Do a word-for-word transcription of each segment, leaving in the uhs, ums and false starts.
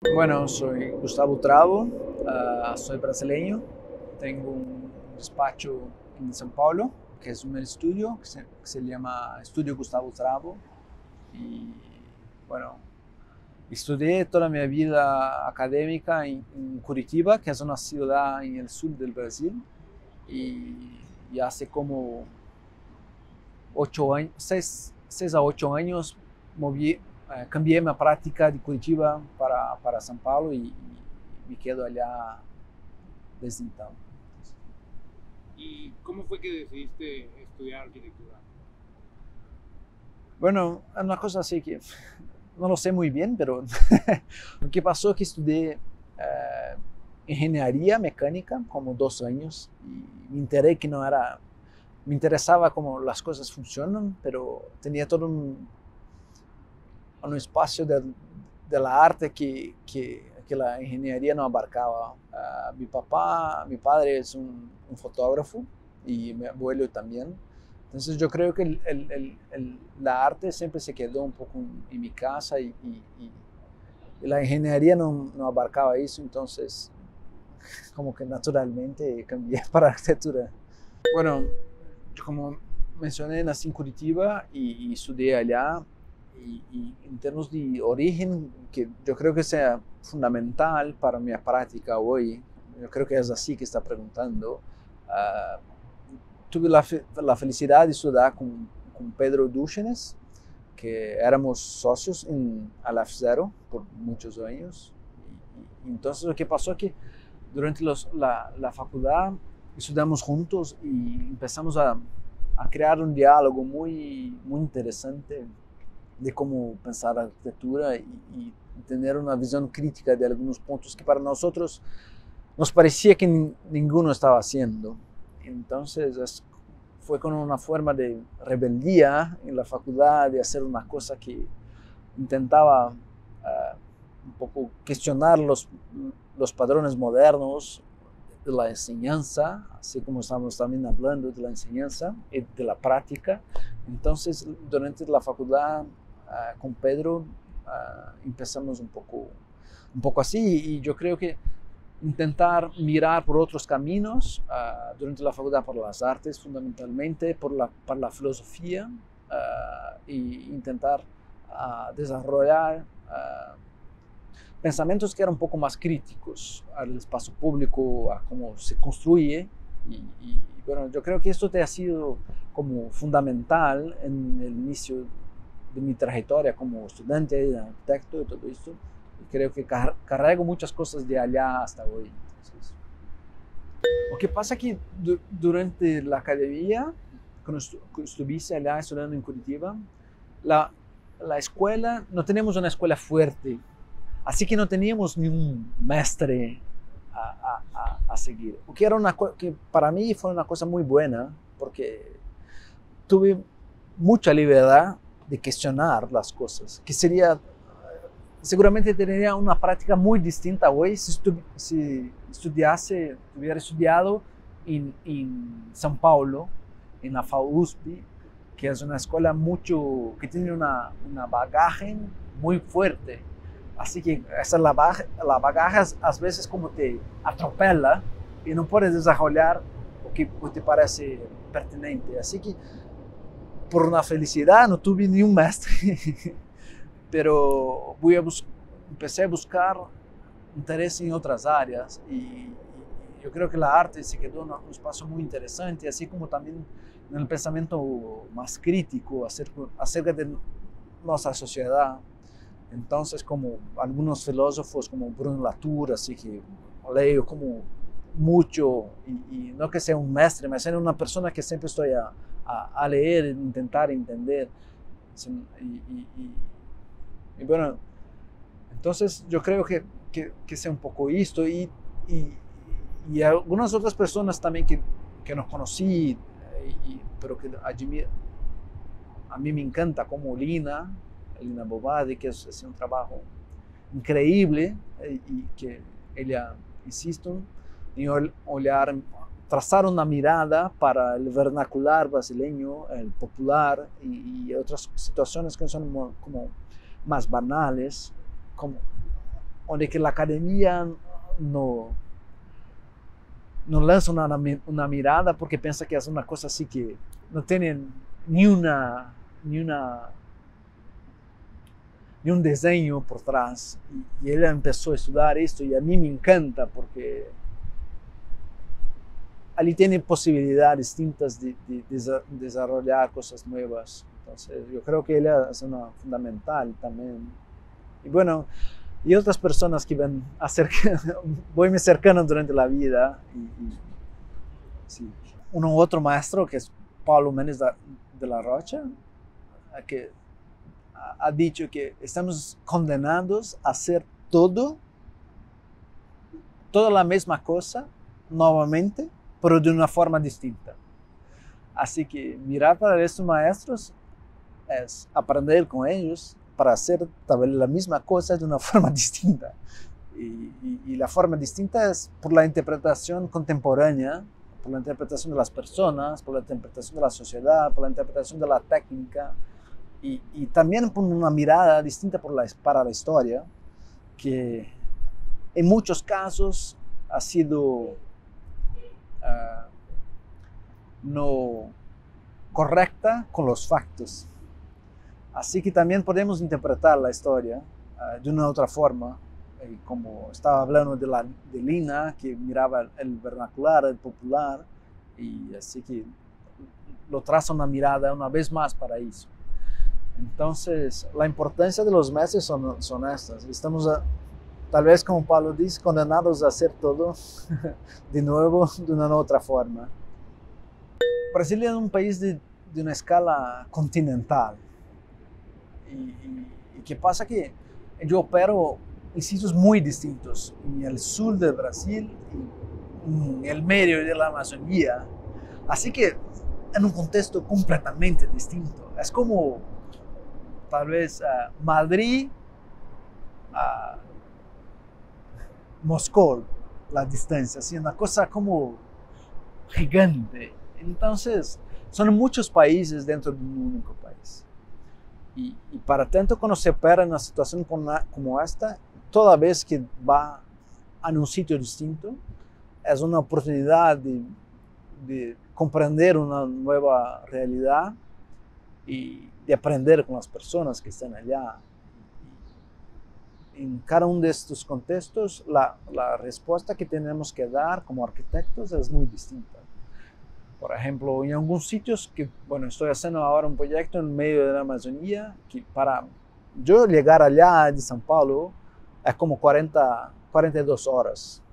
Bueno, soy Gustavo Travo, ah, soy brasileño, tengo un despacho en São Paulo, que es un estudio que se, que se llama Estudio Gustavo Travo. Y bueno, estudié toda mi vida académica en, en Curitiba, que es una ciudad en el sur del Brasil, y, y hace como ocho años, seis, seis a ocho años moví, eh, cambié mi práctica de Curitiba para, para São Paulo y, y me quedo allá desde entonces. ¿Y cómo fue que decidiste estudiar arquitectura? Bueno, es una cosa así que no lo sé muy bien, pero lo que pasó es que estudié eh, ingeniería mecánica como dos años y me enteré que no era, me interesaba cómo las cosas funcionan, pero tenía todo un, un espacio de, de la arte que, que, que, la ingeniería no abarcaba. Uh, mi papá, mi padre es un, un, fotógrafo y mi abuelo también. Entonces yo creo que el, el, el, el, la arte siempre se quedó un poco en, en mi casa y, y, y, la ingeniería no, no abarcaba eso, entonces como que naturalmente cambié para arquitectura. Bueno, como mencioné, nací en Curitiba y, y estudié allá. Y, y, en términos de origen, que yo creo que sea fundamental para mi práctica hoy, yo creo que es así que está preguntando, uh, tuve la, fe, la, felicidad de estudiar con, con Pedro Duchenes, que éramos socios en Alaf Zero por muchos años. Y, y entonces lo que pasó es que durante los, la, la facultad estudiamos juntos y empezamos a, a crear un diálogo muy, muy interesante de cómo pensar la arquitectura y, y, tener una visión crítica de algunos puntos que para nosotros nos parecía que ni, ninguno estaba haciendo. Entonces es, fue con una forma de rebeldía en la facultad de hacer una cosa que intentaba uh, un poco cuestionar los, los padrones modernos de la enseñanza, así como estamos también hablando de la enseñanza y de la práctica. Entonces, durante la facultad, uh, con Pedro, uh, empezamos un poco, un poco así y yo creo que intentar mirar por otros caminos uh, durante la facultad por las artes, fundamentalmente por la, por la filosofía uh, e intentar uh, desarrollar uh, pensamientos que eran un poco más críticos al espacio público, a cómo se construye. Y, y bueno, yo creo que esto te ha sido como fundamental en el inicio de mi trayectoria como estudiante, de arquitecto y todo esto. Y creo que car carrego muchas cosas de allá hasta hoy. Entonces, lo que pasa es que du durante la academia, cuando estu estuviste allá estudiando en Curitiba, la, la escuela, no tenemos una escuela fuerte. Así que no teníamos ni un maestre a, a, a seguir. O que, era una, que para mí fue una cosa muy buena, porque tuve mucha libertad de cuestionar las cosas, que sería, seguramente tendría una práctica muy distinta hoy si, estu, si estudiase, hubiera estudiado en, en São Paulo, en la FAUSP, que es una escuela mucho, que tiene una, una bagaje muy fuerte. Así que esa la, la bagaje a veces como te atropella y no puedes desarrollar lo que te parece pertinente. Así que por una felicidad no tuve ni un maestre, pero voy a empecé a buscar interés en otras áreas y, y yo creo que la arte se quedó en un espacio muy interesante, así como también en el pensamiento más crítico acerca, acerca de nuestra sociedad. Entonces, como algunos filósofos como Bruno Latour, así que leo como mucho, y, y no que sea un maestre, pero ser una persona que siempre estoy a, a, a leer, intentar entender. Y, y, y, y, bueno, entonces yo creo que, que, que sea un poco esto, y, y, y algunas otras personas también que, que no conocí, y, pero que admiro, a mí me encanta, como Lina, Lina Bobadi, que es, es un trabajo increíble y que ella, insisto, en olhar, trazar una mirada para el vernacular brasileño, el popular y, y otras situaciones que son como, como más banales, como donde que la academia no, no lanza una, una mirada porque piensa que es una cosa así que no tienen ni una, ni una, ni un diseño por trás. Y, y él empezó a estudiar esto y a mí me encanta porque allí tiene posibilidades distintas de, de, de desarrollar cosas nuevas. Entonces yo creo que él es una fundamental también. Y bueno, y otras personas que ven acerca, voy me acercando durante la vida. Y, y, sí. Uno otro maestro que es Paulo Méndez de la Rocha, que ha dicho que estamos condenados a hacer todo, toda la misma cosa nuevamente, pero de una forma distinta. Así que mirar para estos maestros es aprender con ellos para hacer tal vez la misma cosa de una forma distinta. Y, y, y la forma distinta es por la interpretación contemporánea, por la interpretación de las personas, por la interpretación de la sociedad, por la interpretación de la técnica, y, y también por una mirada distinta por la, para la historia, que en muchos casos ha sido uh, no correcta con los factos. Así que también podemos interpretar la historia uh, de una otra forma, eh, como estaba hablando de, la, de Lina, que miraba el vernacular, el popular, y así que lo traza una mirada una vez más para eso. Entonces, la importancia de los meses son, son estas. Estamos, a, tal vez como Pablo dice, condenados a hacer todo de nuevo, de una otra forma. Brasil es un país de, de una escala continental. Y, y, y que pasa que yo opero en sitios muy distintos, en el sur de Brasil y en el medio de la Amazonía. Así que en un contexto completamente distinto. Es como tal vez uh, Madrid a uh, Moscú, la distancia, así, una cosa como gigante. Entonces, son muchos países dentro de un único país. Y, y para tanto cuando se opera en una situación como esta, toda vez que va a un sitio distinto, es una oportunidad de, de comprender una nueva realidad y de aprender con las personas que están allá. En cada uno de estos contextos, la, la respuesta que tenemos que dar como arquitectos es muy distinta. Por ejemplo, en algunos sitios que, bueno, estoy haciendo ahora un proyecto en medio de la Amazonía, que para yo llegar allá de São Paulo es como cuarenta, cuarenta y dos horas.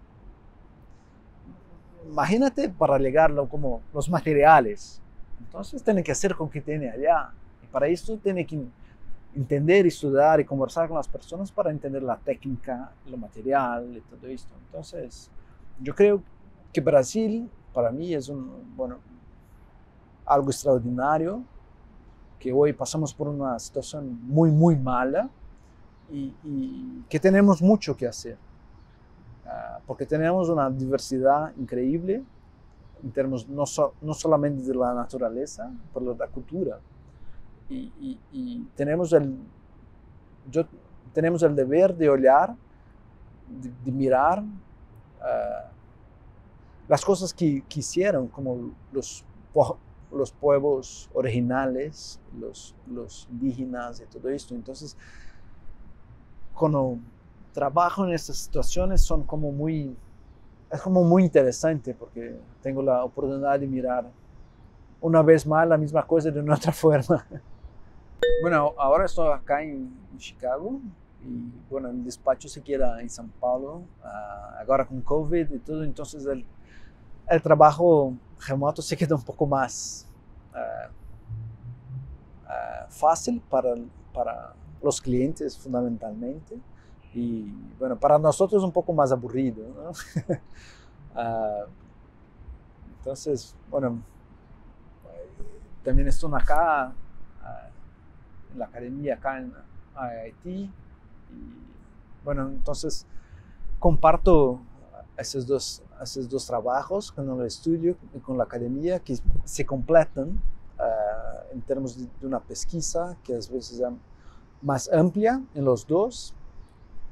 Imagínate para llegar como los materiales. Entonces tiene que hacer con que tiene allá. Y para eso tiene que entender, estudiar y conversar con las personas para entender la técnica, lo material y todo esto. Entonces, yo creo que Brasil, para mí, es un, bueno, algo extraordinario, que hoy pasamos por una situación muy, muy mala y, y que tenemos mucho que hacer. Uh, porque tenemos una diversidad increíble en términos no, so, no solamente de la naturaleza, pero de la cultura. Y, y, y tenemos, el, yo, tenemos el deber de olhar, de, de mirar uh, las cosas que, que hicieron, como los, los pueblos originales, los, los indígenas y todo esto. Entonces, cuando trabajo en estas situaciones son como muy, es como muy interesante porque tengo la oportunidad de mirar una vez más la misma cosa de una otra forma. Bueno, ahora estoy acá en, en Chicago y bueno, el despacho se queda en São Paulo, uh, ahora con COVID y todo, entonces el, el trabajo remoto se queda un poco más uh, uh, fácil para, para los clientes fundamentalmente. Y bueno, para nosotros un poco más aburrido, ¿no? uh, entonces, bueno, también estoy acá uh, en la academia acá en I I T y bueno, entonces comparto esos dos, esos dos trabajos con el estudio y con la academia que se completan uh, en términos de, de una pesquisa que a veces es más amplia en los dos.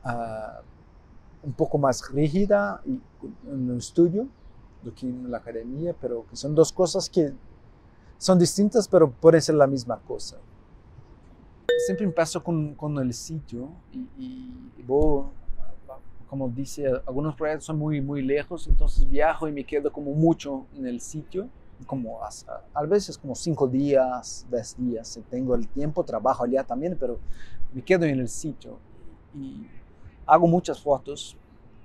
uh, un poco más rígida y, en el estudio do que en la academia, pero que son dos cosas que son distintas, pero pueden ser la misma cosa. Siempre empiezo con, con el sitio y, y, y voy, como dice, algunos proyectos son muy, muy lejos, entonces viajo y me quedo como mucho en el sitio, como a, a veces como cinco días, diez días, si tengo el tiempo, trabajo allá también, pero me quedo en el sitio y hago muchas fotos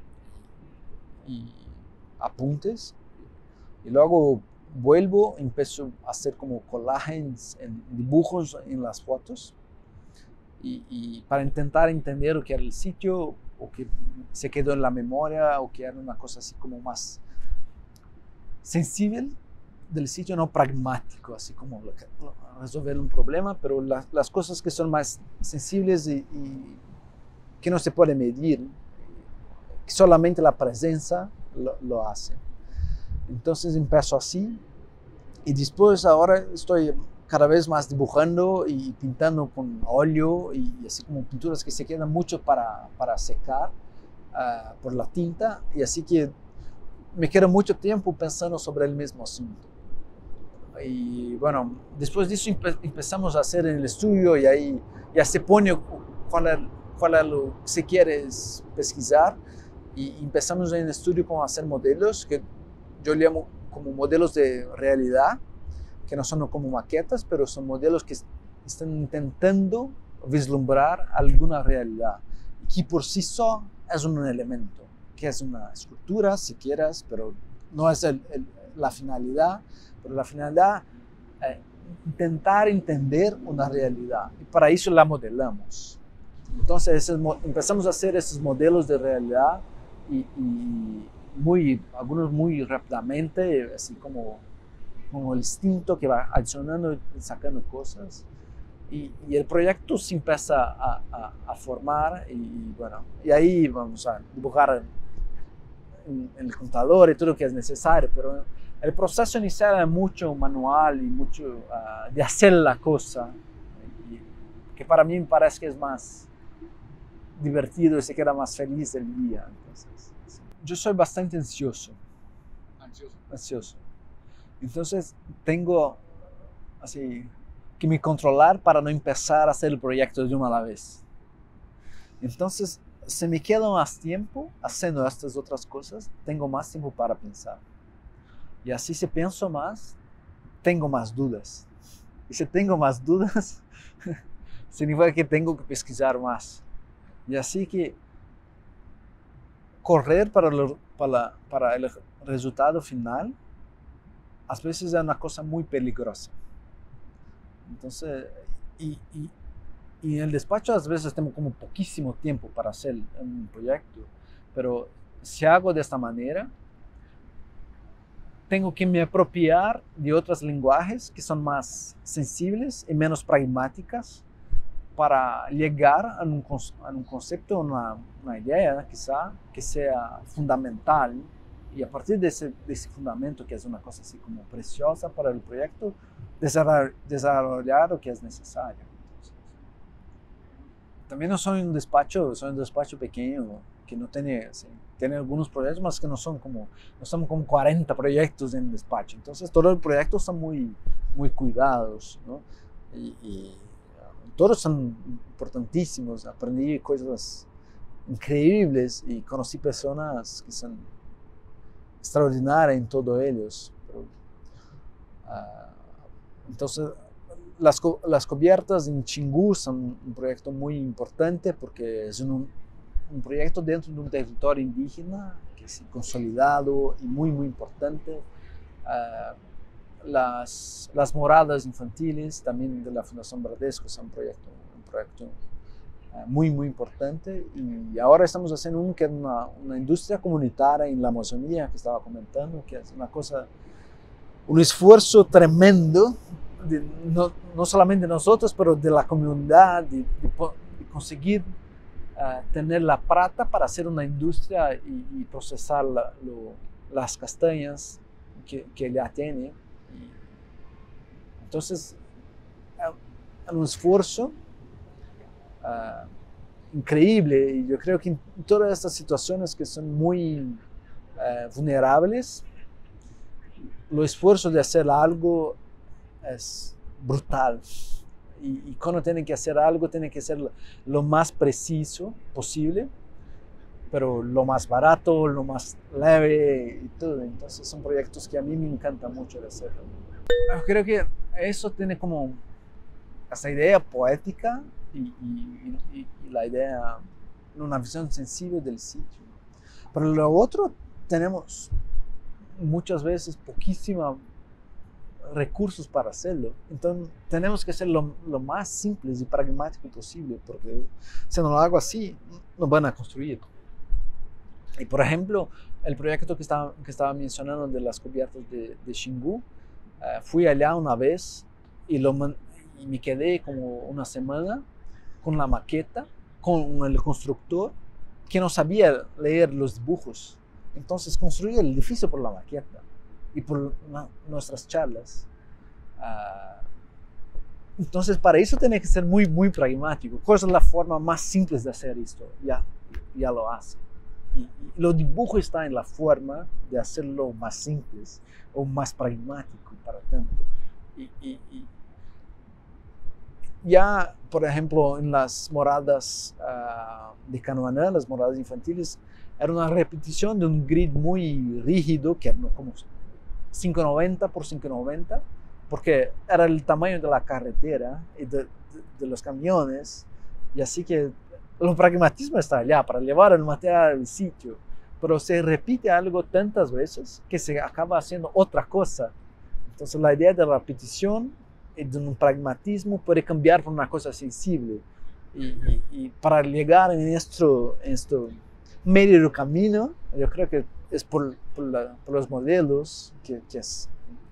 y apuntes y luego vuelvo, empiezo a hacer como collages, en dibujos en las fotos y, y para intentar entender lo que era el sitio o que se quedó en la memoria o que era una cosa así como más sensible del sitio, no pragmático, así como resolver un problema, pero la, las cosas que son más sensibles y, y que no se puede medir, solamente la presencia lo, lo hace. Entonces empiezo así y después ahora estoy cada vez más dibujando y pintando con óleo y así como pinturas que se quedan mucho para, para secar uh, por la tinta, y así que me quedo mucho tiempo pensando sobre el mismo asunto. Y bueno, después de eso empe empezamos a hacer en el estudio y ahí ya se pone cuál es, cuál es lo que se quiere pesquisar, y empezamos en el estudio con hacer modelos que yo llamo como modelos de realidad, que no son como maquetas, pero son modelos que están intentando vislumbrar alguna realidad, que por sí solo es un elemento, que es una estructura, si quieras, pero no es el, el, la finalidad, pero la finalidad es intentar entender una realidad, y para eso la modelamos. Entonces empezamos a hacer esos modelos de realidad y, y muy, algunos muy rápidamente, así como, como el instinto que va adicionando y sacando cosas. Y, y el proyecto se empieza a, a, a formar y, bueno, y ahí vamos a dibujar en, en el computador y todo lo que es necesario, pero el proceso inicial es mucho manual y mucho uh, de hacer la cosa, y, que para mí me parece que es más divertido y se queda más feliz el día. Entonces, sí. Yo soy bastante ansioso. Ansioso. Ansioso. Entonces tengo así que me controlar para no empezar a hacer el proyecto de una a la vez. Entonces, si me queda más tiempo haciendo estas otras cosas, tengo más tiempo para pensar. Y así, si pienso más, tengo más dudas. Y si tengo más dudas, significa que tengo que pesquisar más. Y así que correr para, lo, para, para el resultado final, a veces es una cosa muy peligrosa. Entonces, y, y, y en el despacho a veces tengo como poquísimo tiempo para hacer un proyecto, pero si hago de esta manera, tengo que me apropiar de otros lenguajes que son más sensibles y menos pragmáticas para llegar a un, a un concepto, una, una idea quizá que sea fundamental, y a partir de ese, de ese fundamento, que es una cosa así como preciosa para el proyecto, desarrollar, desarrollar lo que es necesario. Entonces, también no soy un despacho, soy un despacho pequeño que no tiene, así, tiene algunos proyectos, más que no son como, no son como cuarenta proyectos en el despacho. Entonces todos los proyectos son muy, muy cuidados, ¿no? Y, y todos son importantísimos. Aprendí cosas increíbles y conocí personas que son extraordinarias en todos ellos. Pero, uh, entonces, las, las cubiertas en Xingu son un proyecto muy importante porque es un, un proyecto dentro de un territorio indígena que es consolidado y muy, muy importante. Uh, Las, las moradas infantiles también de la Fundación Bradesco son un proyecto, un proyecto uh, muy, muy importante. Y ahora estamos haciendo un que es una, una industria comunitaria en la Amazonía, que estaba comentando, que es una cosa, un esfuerzo tremendo, de, no, no solamente de nosotros, pero de la comunidad, de, de, de conseguir uh, tener la plata para hacer una industria y, y procesar la, lo, las castañas que, que ya tiene. Entonces, es un esfuerzo uh, increíble. Y yo creo que en todas estas situaciones que son muy eh, vulnerables, el esfuerzo de hacer algo es brutal. Y, y cuando tienen que hacer algo, tienen que ser lo, lo más preciso posible, pero lo más barato, lo más leve y todo. Entonces son proyectos que a mí me encanta mucho de hacer. Creo que eso tiene como esa idea poética y, y, y, y la idea, una visión sensible del sitio. Pero lo otro, tenemos muchas veces poquísimos recursos para hacerlo. Entonces tenemos que ser lo, lo más simples y pragmático posible, porque si no lo hago así, no van a construir. Y por ejemplo, el proyecto que estaba, que estaba mencionando de las cubiertas de, de Xingu, uh, fui allá una vez y, lo, y me quedé como una semana con la maqueta, con el constructor que no sabía leer los dibujos. Entonces construí el edificio por la maqueta y por la, nuestras charlas. Uh, entonces para eso tiene que ser muy, muy pragmático. ¿Cuál es la forma más simple de hacer esto? Ya, ya lo hace. Y, y los dibujos están en la forma de hacerlo más simple o más pragmático para tanto. Y, y, y ya, por ejemplo, en las moradas uh, de Canoanã, las moradas infantiles, era una repetición de un grid muy rígido, que era como cinco noventa por cinco noventa, porque era el tamaño de la carretera y de, de, de los camiones, y así que el pragmatismo está allá, para llevar el material al sitio, pero se repite algo tantas veces que se acaba haciendo otra cosa. Entonces la idea de la repetición y de un pragmatismo puede cambiar por una cosa sensible, y, y, y para llegar en nuestro, en nuestro medio del camino, yo creo que es por, por, la, por los modelos, que, que, es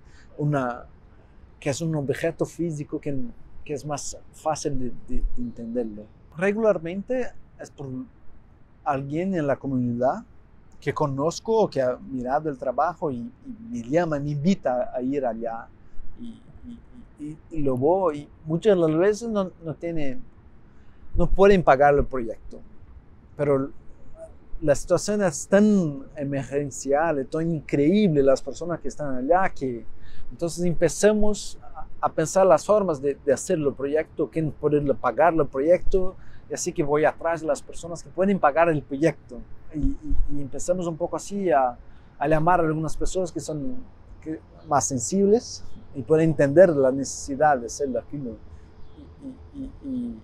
una, que es un objeto físico que, que es más fácil de, de, de entenderlo. Regularmente es por alguien en la comunidad que conozco o que ha mirado el trabajo y, y me llama, me invita a ir allá y, y, y, y lo voy. Y muchas de las veces no, no, tiene, no pueden pagar el proyecto, pero la situación es tan emergencial, tan increíble, las personas que están allá, que entonces empezamos a pensar las formas de, de hacer el proyecto, quién poder pagar el proyecto, y así que voy atrás de las personas que pueden pagar el proyecto. Y, y, y empezamos un poco así a, a llamar a algunas personas que son que, más sensibles y pueden entender la necesidad de hacer aquello. Y, y, y,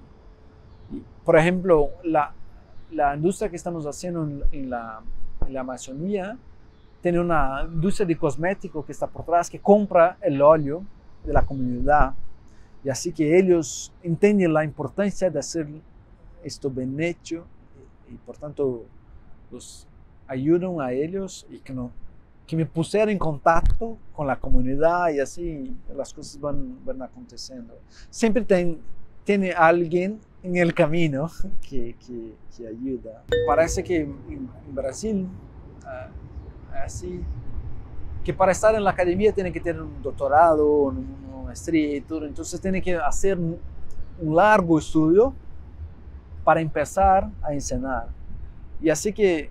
y, por ejemplo, la, la industria que estamos haciendo en, en, la, en la Amazonía tiene una industria de cosméticos que está por atrás, que compra el óleo de la comunidad, y así que ellos entienden la importancia de hacer esto bien hecho, y, y por tanto los ayudan a ellos y que, no, que me pusieron en contacto con la comunidad, y así las cosas van, van aconteciendo. Siempre ten, tiene alguien en el camino que, que, que ayuda. Parece que en, en Brasil, uh, así, que para estar en la academia tiene que tener un doctorado, una maestría y todo, entonces tiene que hacer un, un largo estudio para empezar a enseñar. Y así que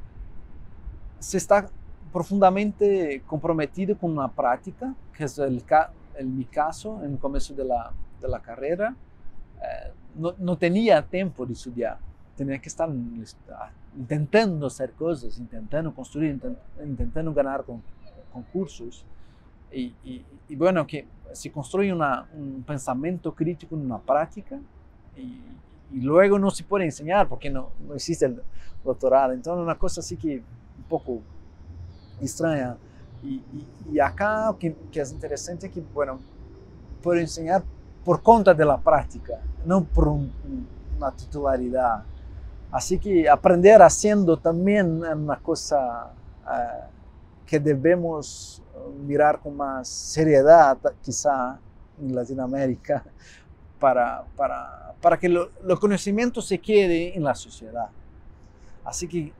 se está profundamente comprometido con una práctica, que es el, el mi caso en el comienzo de la, de la carrera. Eh, no, no tenía tiempo de estudiar, tenía que estar intentando hacer cosas, intentando construir, intent, intentando ganar con, concursos. Y, y, y bueno, que se construye una, un pensamiento crítico en una práctica, y, y luego no se puede enseñar porque no, no existe el doctorado. Entonces una cosa así que un poco extraña. Y, y, y acá que, que es interesante que, bueno, puedo enseñar por conta de la práctica, no por un, una titularidad. Así que aprender haciendo también es una cosa uh, que debemos mirar con más seriedad, quizá en Latinoamérica, para, para, para que lo, el conocimiento se quede en la sociedad. Así que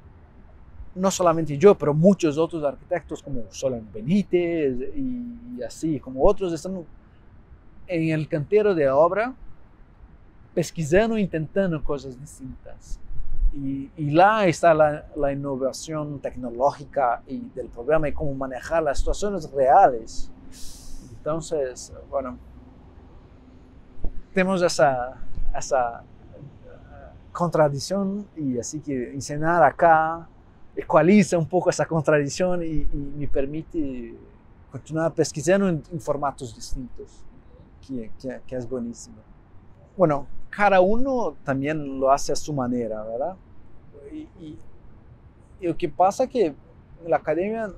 no solamente yo, pero muchos otros arquitectos como Solon Benítez y, y así, como otros, están en el cantero de obra pesquisando e intentando coisas distintas. Y, y lá está la, la innovación tecnológica y del programa y cómo manejar las situaciones reales. Entonces, bueno, tenemos esa, esa uh, contradicción y así que enseñar acá ecualiza un poco esa contradicción y, y me permite continuar pesquisando en, en formatos distintos, que, que, que es buenísimo. Bueno, cada uno también lo hace a su manera, ¿verdad? Y, y, y lo que pasa es que en la academia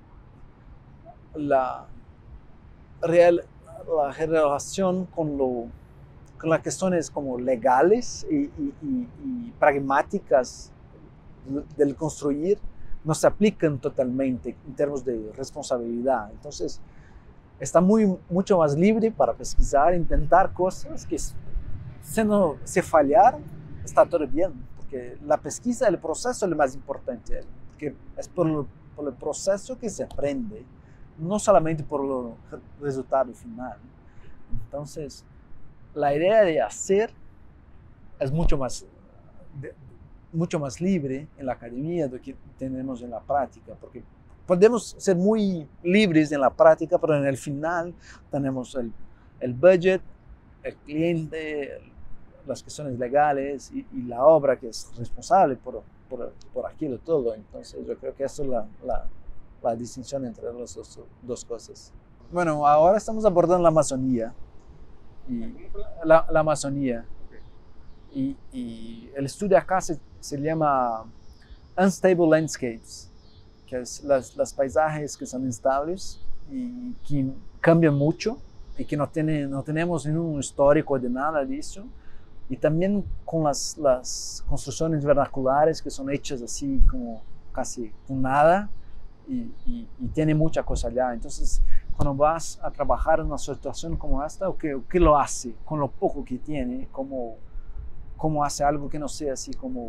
la, real, la relación con, lo, con las cuestiones como legales y, y, y, y pragmáticas del construir no se aplican totalmente en términos de responsabilidad. Entonces, está muy, mucho más libre para pesquisar, intentar cosas que si no se fallar, está todo bien, porque la pesquisa, el proceso es lo más importante, porque es por, lo, por el proceso que se aprende, no solamente por el resultado final. Entonces, la idea de hacer es mucho más, de, mucho más libre en la academia de lo que tenemos en la práctica, porque podemos ser muy libres en la práctica, pero en el final tenemos el, el budget, el cliente, el, las cuestiones legales y, y la obra que es responsable por, por, por aquello todo. Entonces yo creo que esa es la, la, la distinción entre las dos, dos cosas. Bueno, ahora estamos abordando la Amazonía. Y la, la Amazonía. Y, y el estudio acá se, se llama Unstable Landscapes, que es las, las paisajes que son instables y que cambian mucho y que no, tiene, no tenemos ningún histórico de nada de eso. Y también con las, las construcciones vernaculares que son hechas así como casi con nada y, y, y tiene mucha cosa allá. Entonces, cuando vas a trabajar en una situación como esta, ¿o qué, qué lo hace con lo poco que tiene? ¿Cómo, cómo hace algo que no sea así como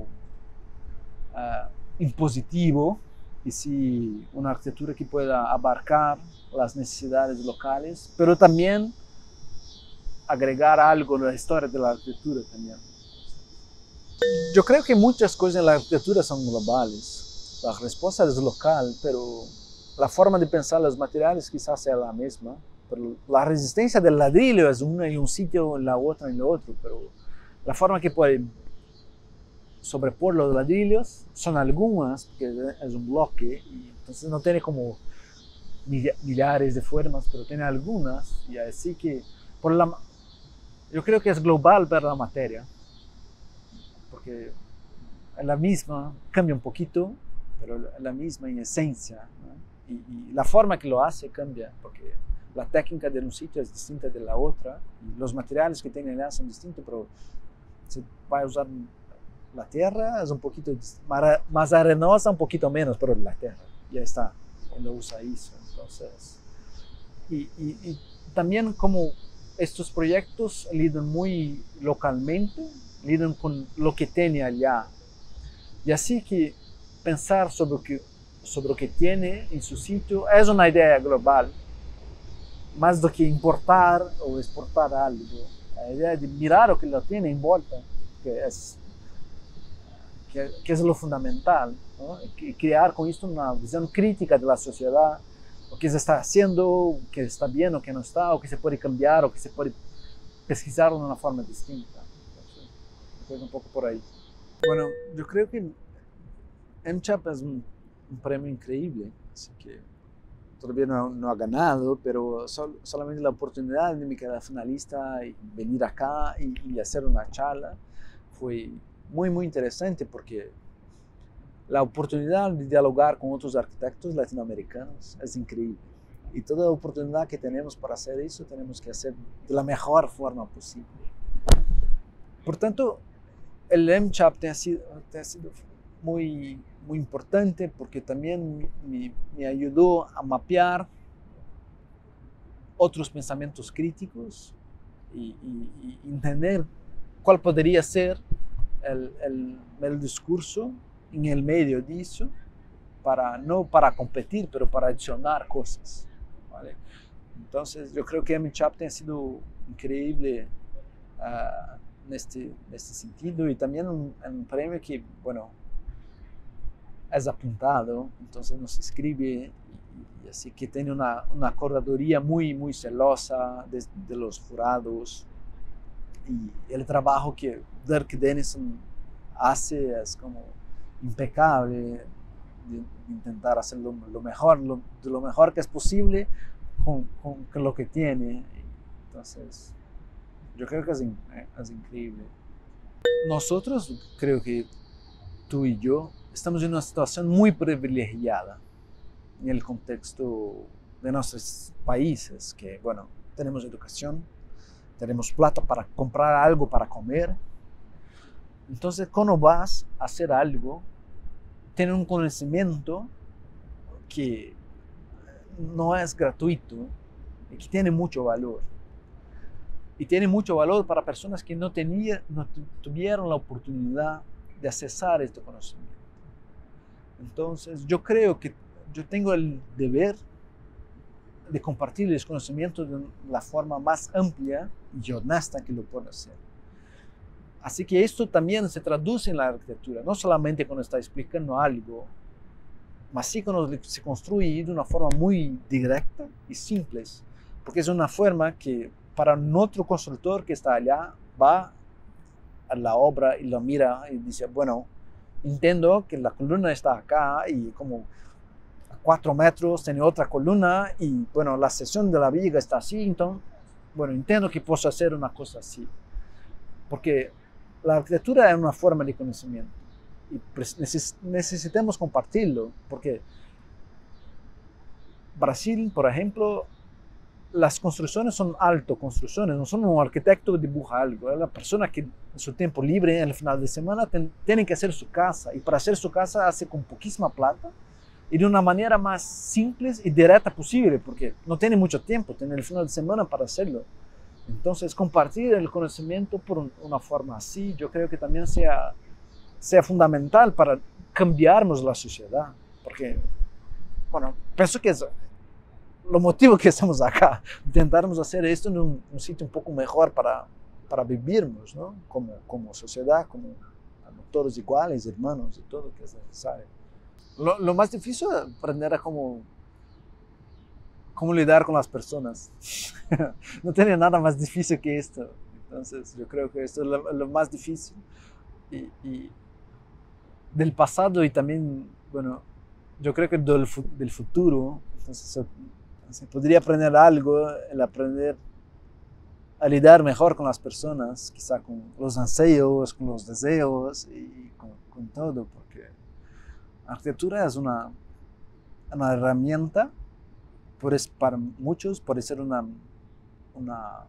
uh, impositivo? Y sí, una arquitectura que pueda abarcar las necesidades locales, pero también agregar algo en la historia de la arquitectura también. Yo creo que muchas cosas en la arquitectura son globales. La respuesta es local, pero la forma de pensar los materiales quizás sea la misma. Pero la resistencia del ladrillo es una en un sitio, en la otra en el otro, pero la forma que puede sobrepor los ladrillos son algunas, porque es un bloque, y entonces no tiene como millares de formas, pero tiene algunas, y así que por la yo creo que es global ver la materia, porque es la misma, cambia un poquito, pero es la misma en esencia, ¿no? y, y la forma que lo hace cambia, porque la técnica de un sitio es distinta de la otra, y los materiales que tienen allá son distintos, pero se va a usar la tierra, es un poquito más arenosa, un poquito menos, pero la tierra ya está, y lo usa eso, entonces, y, y, y también como estos proyectos lidan muy localmente, lidan con lo que tiene allá. Y así que pensar sobre lo que, sobre lo que tiene en su sitio es una idea global, más do que importar o exportar algo. La idea de mirar lo que lo tiene en volta, que es, que, que es lo fundamental, ¿no? Y crear con esto una visión crítica de la sociedad, o que se está haciendo, que está bien o que no está, o que se puede cambiar, o que se puede pesquisar de una forma distinta. Entonces, es un poco por ahí. Bueno, yo creo que M CHAP es un, un premio increíble, así que todavía no, no ha ganado, pero sol, solamente la oportunidad de me quedar finalista y venir acá y, y hacer una charla fue muy, muy interesante, porque la oportunidad de dialogar con otros arquitectos latinoamericanos es increíble. Y toda oportunidad que tenemos para hacer eso, tenemos que hacer de la mejor forma posible. Por tanto, el M CHAP te ha sido, te ha sido muy, muy importante, porque también me, me ayudó a mapear otros pensamientos críticos y, y, y entender cuál podría ser el, el, el discurso en el medio de eso, para, no para competir, pero para adicionar cosas, ¿vale? Entonces yo creo que M CHAP ha sido increíble uh, en este, en este sentido, y también un, un premio que, bueno, es apuntado, entonces nos escribe, y, y así que tiene una, una curaduría muy, muy celosa de, de los jurados, y el trabajo que Dirk Dennison hace es como impecable, de, de intentar hacer lo, lo mejor, lo, de lo mejor que es posible con, con, con lo que tiene. Entonces, yo creo que es, in, es increíble. Nosotros, creo que tú y yo, estamos en una situación muy privilegiada en el contexto de nuestros países, que, bueno, tenemos educación, tenemos plata para comprar algo para comer. Entonces, cuando vas a hacer algo, tienes un conocimiento que no es gratuito y que tiene mucho valor. Y tiene mucho valor para personas que no, tenía, no tuvieron la oportunidad de accesar este conocimiento. Entonces, yo creo que yo tengo el deber de compartir los conocimientos de la forma más amplia y honesta que lo puedo hacer. Así que esto también se traduce en la arquitectura, no solamente cuando está explicando algo, mas sí cuando se construye de una forma muy directa y simple, porque es una forma que para nuestro constructor que está allá va a la obra y lo mira y dice, bueno, entiendo que la columna está acá y como a cuatro metros tiene otra columna y bueno, la sección de la viga está así, entonces, bueno, entiendo que puedo hacer una cosa así. Porque la arquitectura es una forma de conocimiento y necesitamos compartirlo, porque Brasil, por ejemplo, las construcciones son autoconstrucciones, no son un arquitecto que dibuja algo, es la persona que en su tiempo libre, en el final de semana, ten, tiene que hacer su casa, y para hacer su casa hace con poquísima plata y de una manera más simple y directa posible, porque no tiene mucho tiempo, tiene el final de semana para hacerlo. Entonces, compartir el conocimiento por un, una forma así, yo creo que también sea, sea fundamental para cambiarnos la sociedad, porque, bueno, pienso que es lo motivo que estamos acá, intentarmos hacer esto en un, un sitio un poco mejor para, para vivirnos, ¿no? Como, como sociedad, como todos iguales, hermanos y todo lo que es necesario. Lo, lo más difícil es aprender a cómo, cómo lidiar con las personas. No tiene nada más difícil que esto. Entonces yo creo que esto es lo, lo más difícil. Y, y del pasado y también, bueno, yo creo que del, del futuro, entonces se podría aprender algo, el aprender a lidiar mejor con las personas, quizá con los ansios, con los deseos y con, con todo, porque la arquitectura es una, una herramienta, puede, para muchos puede ser una, una,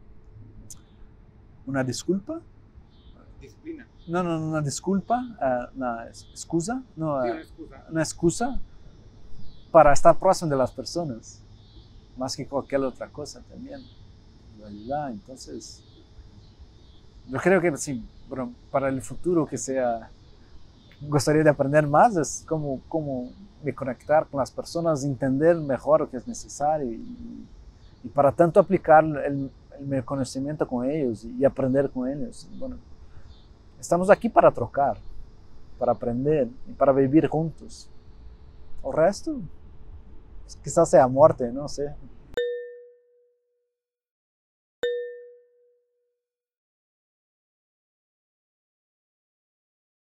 una disculpa. Disciplina. No, no, una disculpa, uh, una excusa, no, uh, sí, una excusa. Una excusa para estar próximo de las personas, más que cualquier otra cosa también, en realidad. Entonces, yo creo que sí, bueno, para el futuro que sea, gustaría de aprender más, es cómo, cómo me conectar con las personas, entender mejor lo que es necesario y, y para tanto aplicar el, el conocimiento con ellos y aprender con ellos. Bueno, estamos aquí para trocar, para aprender y para vivir juntos. El resto, quizás sea muerte, no sé.